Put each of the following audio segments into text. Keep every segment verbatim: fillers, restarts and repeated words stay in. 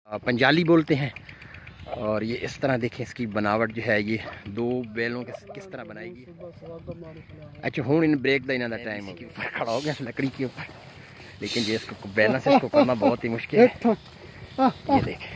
पंजाली बोलते हैं। और ये इस तरह देखें, इसकी बनावट जो है ये दो बैलों के किस तरह बनाएगी। अच्छा हूँ इन ब्रेक का इन्होंने टाइम हो गया, ऊपर खड़ा हो गया लकड़ी के ऊपर, लेकिन ये इसको बैलेंस इसको करना बहुत ही मुश्किल है। ये देखें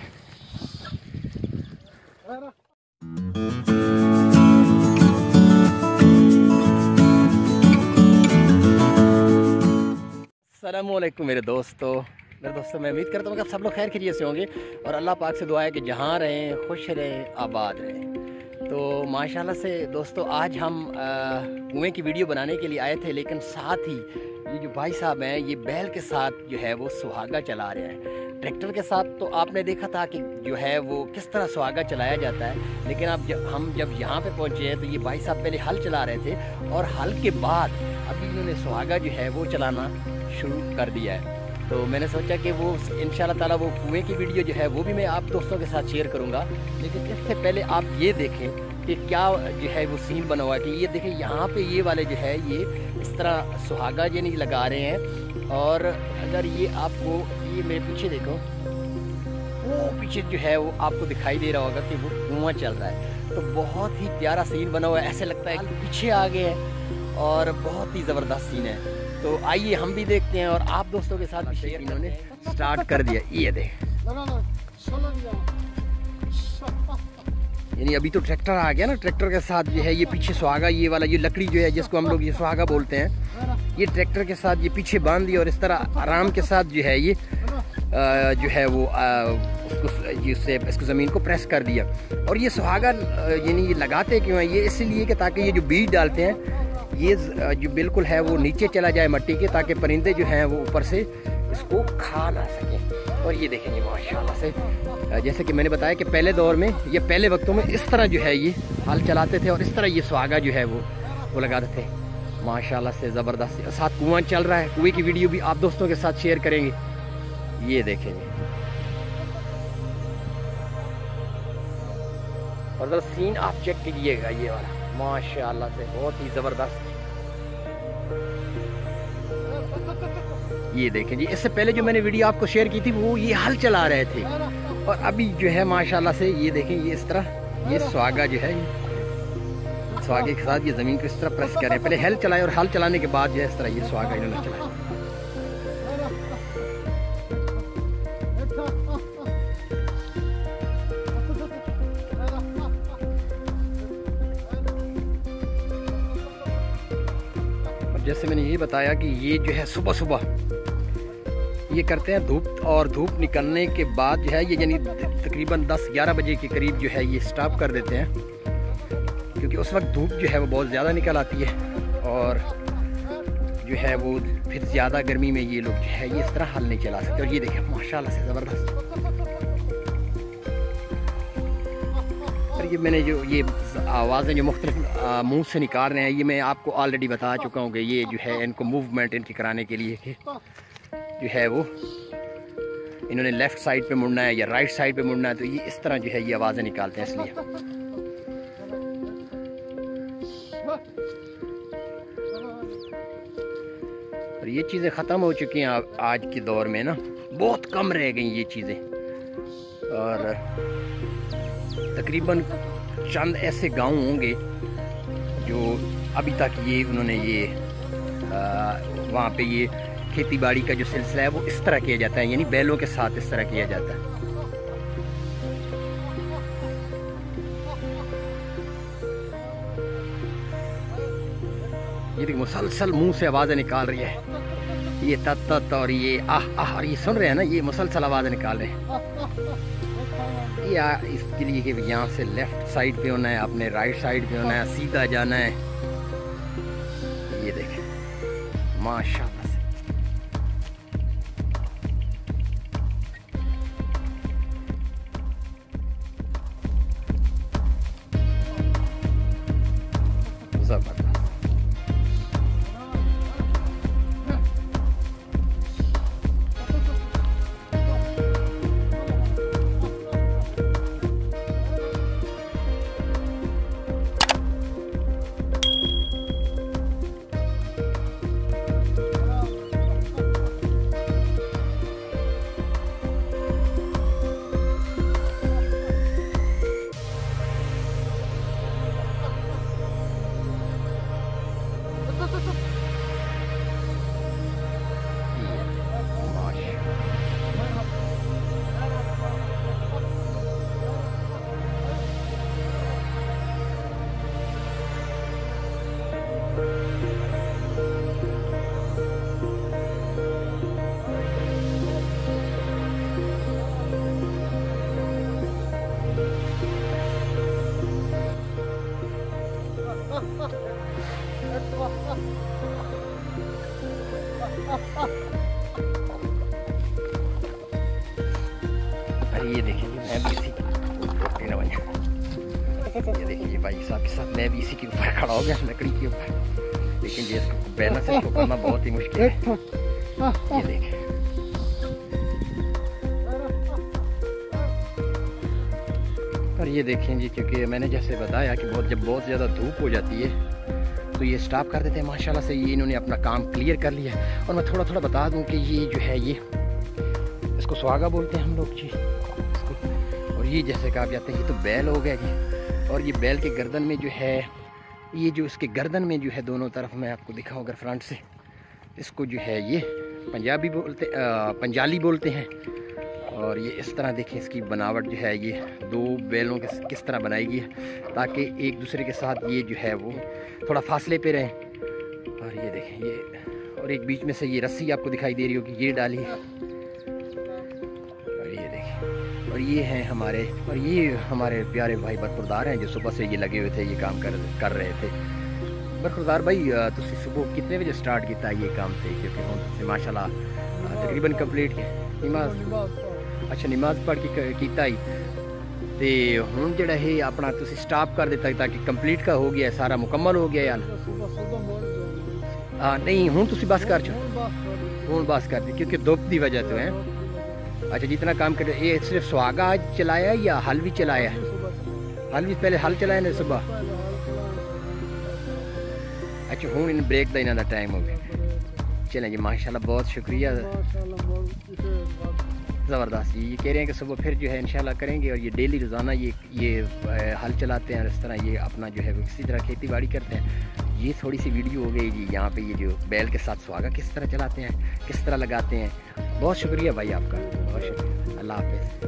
अस्सलामुअलैकुम मेरे दोस्तों मेरे दोस्तों मैं उम्मीद करता हूँ कि सब लोग खैर खैरियत से होंगे और अल्लाह पाक से दुआ है कि जहाँ रहें खुश रहें आबाद रहें। तो माशाल्लाह से दोस्तों आज हम कुएँ की वीडियो बनाने के लिए आए थे, लेकिन साथ ही ये जो भाई साहब हैं ये बैल के साथ जो है वो सुहागा चला रहे हैं। ट्रैक्टर के साथ तो आपने देखा था कि जो है वो किस तरह सुहागा चलाया जाता है, लेकिन अब जब हम जब यहाँ पे पहुँचे हैं तो ये भाई साहब पहले हल चला रहे थे और हल के बाद अभी इन्होंने सुहागा जो है वो चलाना शुरू कर दिया है। तो मैंने सोचा कि वो इंशाल्लाह ताला वो कुएँ की वीडियो जो है वो भी मैं आप दोस्तों के साथ शेयर करूँगा, लेकिन इससे पहले आप ये देखें कि क्या जो है वो सीन बना हुआ है कि ये देखें यहाँ पे ये वाले जो है ये इस तरह सुहागा ये नहीं लगा रहे हैं। और अगर ये आपको ये मेरे पीछे देखो, वो पीछे जो है वो आपको दिखाई दे रहा होगा कि वो कुआँ चल रहा है। तो बहुत ही प्यारा सीन बना हुआ है, ऐसे लगता है कि पीछे आ गए हैं और बहुत ही ज़बरदस्त सीन है। तो आइए हम भी देखते हैं और आप दोस्तों के साथ भी शेयर इन्होंने स्टार्ट कर दिया। ये देख यानी अभी तो ट्रैक्टर आ गया ना, ट्रैक्टर के साथ जो है ये पीछे सुहागा, ये वाला ये लकड़ी जो है जिसको हम लोग ये सुहागा बोलते हैं, ये ट्रैक्टर के साथ ये पीछे बांध दिया और इस तरह आराम के साथ जो है ये आ, जो है वो आ, उसको जिससे इसको ज़मीन को प्रेस कर दिया। और ये सुहागा यानी ये लगाते क्यों हैं, ये इसलिए कि ताकि ये जो बीज डालते हैं ये जो बिल्कुल है वो नीचे चला जाए मट्टी के, ताकि परिंदे जो हैं वो ऊपर से इसको खा ना सकें। और ये देखेंगे माशाल्लाह से, जैसे कि मैंने बताया कि पहले दौर में ये पहले वक्तों में इस तरह जो है ये हल चलाते थे और इस तरह ये सुहागा जो है वो वो लगाते थे। माशाल्लाह से ज़बरदस्त साथ कुआं चल रहा है, कुएं की वीडियो भी आप दोस्तों के साथ शेयर करेंगे। ये देखेंगे और जरा सीन आप चेक कीजिएगा, ये वाला माशाल्लाह से बहुत ही ज़बरदस्त। ये देखें जी, इससे पहले जो मैंने वीडियो आपको शेयर की थी वो ये हल चला रहे थे और अभी जो है माशाल्लाह से ये देखें ये इस तरह ये सुहागा जो है सुहागे के साथ ये ज़मीन को इस तरह प्रेस कर रहे हैं। पहले हल चलाए और हल चलाने के बाद जो है इस तरह ये सुहागा इन्होंने चलाया। जैसे मैंने ये बताया कि ये जो है सुबह सुबह ये करते हैं धूप, और धूप निकलने के बाद जो है ये यानी तकरीबन दस ग्यारह बजे के करीब जो है ये स्टॉप कर देते हैं, क्योंकि उस वक्त धूप जो है वो बहुत ज़्यादा निकल आती है और जो है वो फिर ज़्यादा गर्मी में ये लोग जो है ये इस तरह हल नहीं चला सकते। और ये देखें माशाल्लाह से ज़बरदस्त। और ये मैंने जो ये आवाज़ें जो मुख्तलिफ मुँह से निकाल रहे हैं ये मैं आपको ऑलरेडी बता चुका हूँ कि ये जो है इनको मूवमेंट इनकी कराने के लिए कि जो है वो इन्होंने लेफ़्ट साइड पे मुड़ना है या राइट साइड पे मुड़ना है, तो ये इस तरह जो है ये आवाज़ें निकालते हैं इसलिए। और ये चीज़ें ख़त्म हो चुकी हैं आज के दौर में ना, बहुत कम रह गई ये चीज़ें। और तकरीबन चंद ऐसे गांव होंगे जो अभी तक ये उन्होंने ये वहाँ पे ये खेती बाड़ी का जो सिलसिला है वो इस तरह किया जाता है, यानी बैलों के साथ इस तरह किया जाता है। ये देखिए मुसलसल मुंह से आवाज़ें निकाल रही है, ये तत तत और ये आह आह, और ये सुन रहे हैं ना, ये मुसलसल आवाज़ें निकाल रहे हैं। या इसके लिए कि यहाँ से लेफ्ट साइड पे होना है, अपने राइट साइड पे होना है, सीधा जाना है। ये देखें माशाल्लाह से ज़बरदस्त। ये देखिए मैं भी इसी ये देखिए भाई साहब के साथ मैं भी इसी के ऊपर खड़ा हो गया, लकड़ी के ऊपर, लेकिन ये बैलेंस इसको करना बहुत ही मुश्किल है। ये देखिए और ये देखें जी, क्योंकि मैंने जैसे बताया कि बहुत जब बहुत ज़्यादा धूप हो जाती है तो ये स्टॉप कर देते हैं। माशाल्लाह से ये इन्होंने अपना काम क्लियर कर लिया। और मैं थोड़ा थोड़ा बता दूं कि ये जो है ये इसको सुहागा बोलते हैं हम लोग जी इसको। और ये जैसे कहा जाते हैं ये तो बैल हो गया जी। और ये बैल के गर्दन में जो है ये जो इसके गर्दन में जो है दोनों तरफ मैं आपको दिखाऊँ अगर फ्रंट से, इसको जो है ये पंजाबी बोलते पंजाली बोलते हैं। और ये इस तरह देखें इसकी बनावट जो है ये दो बैलों के किस तरह बनाई गई है ताकि एक दूसरे के साथ ये जो है वो थोड़ा फासले पे रहें। और ये देखें ये, और एक बीच में से ये रस्सी आपको दिखाई दे रही होगी, ये डाली है। और ये देखें, और ये हैं हमारे और ये हमारे प्यारे भाई बरखुरदार हैं जो सुबह से ये लगे हुए थे, ये काम कर कर रहे थे। बरखुरदार भाई तुसी सुबह कितने बजे स्टार्ट किया ये काम थे? क्योंकि हम माशाल्लाह तकरीबन कंप्लीट नमाज अच्छा नमाज पढ़ के किया ही ते हुण जिहड़ा है अपना तुसी स्टॉप कर दिता ताकि कंप्लीट का हो गया सारा मुकम्मल हो गया यार। हाँ नहीं हुण तुसी बस कर चो हुण बस कर दी क्योंकि धुप की वजह तो है। अच्छा जितना काम कर ये सिर्फ सुहागा आज चलाया या हल भी चलाया? हल भी पहले हल चलाया ने सुबह। अच्छा हुण इन ब्रेक का इन्हों का टाइम हो गया। चलें जी माशाल्लाह बहुत शुक्रिया, ज़बरदस्त जी। ये कह रहे हैं कि सुबह फिर जो है इंशाल्लाह करेंगे। और ये डेली रोज़ाना ये ये हल चलाते हैं, इस तरह ये अपना जो है इसी तरह खेती बाड़ी करते हैं। ये थोड़ी सी वीडियो हो गई जी यहाँ पे ये जो बैल के साथ सुहागा किस तरह चलाते हैं, किस तरह लगाते हैं। बहुत शुक्रिया भाई आपका, बहुत शुक्रिया। अल्लाह हाफ़िज़।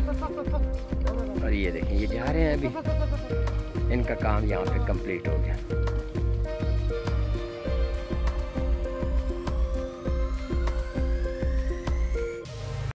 और ये देखें ये जा रहे हैं अभी, इनका काम यहाँ पे कंप्लीट हो गया।